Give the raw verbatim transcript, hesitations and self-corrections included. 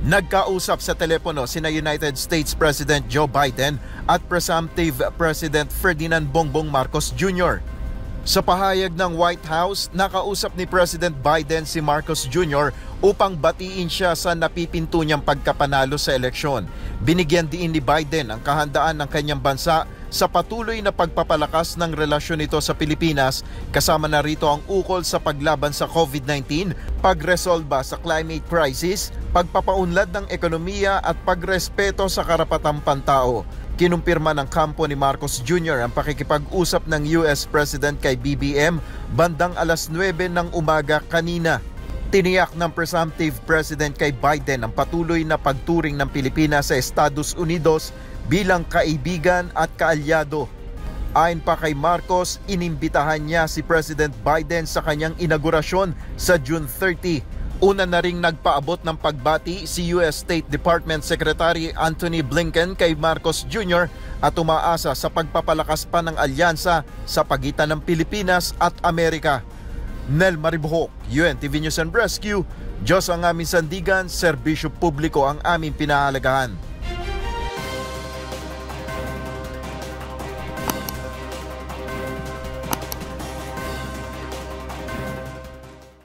Nagkausap sa telepono sina United States President Joe Biden at presumptive President Ferdinand Bongbong Marcos Junior Sa pahayag ng White House, nakausap ni President Biden si Marcos Junior upang batiin siya sa napipinto niyang pagkapanalo sa eleksyon. Binigyan din ni Biden ang kahandaan ng kanyang bansa sa patuloy na pagpapalakas ng relasyon nito sa Pilipinas, kasama na rito ang ukol sa paglaban sa COVID nineteen, pagresolba sa climate crisis, pagpapaunlad ng ekonomiya at pagrespeto sa karapatang pantao. Kinumpirma ng kampo ni Marcos Junior ang pakikipag-usap ng U S President kay B B M bandang alas nuwebe ng umaga kanina. Tiniyak ng presumptive President kay Biden ang patuloy na pagturing ng Pilipinas sa Estados Unidos bilang kaibigan at kaalyado. Ayon pa kay Marcos, inimbitahan niya si President Biden sa kanyang inaugurasyon sa June thirtieth. Una na ring nagpaabot ng pagbati si U S State Department Secretary Antony Blinken kay Marcos Junior at umaasa sa pagpapalakas pa ng alyansa sa pagitan ng Pilipinas at Amerika. Nel Maribuhok, U N T V News and Rescue. Diyos ang aming sandigan, serbisyo publiko ang aming pinahalagahan.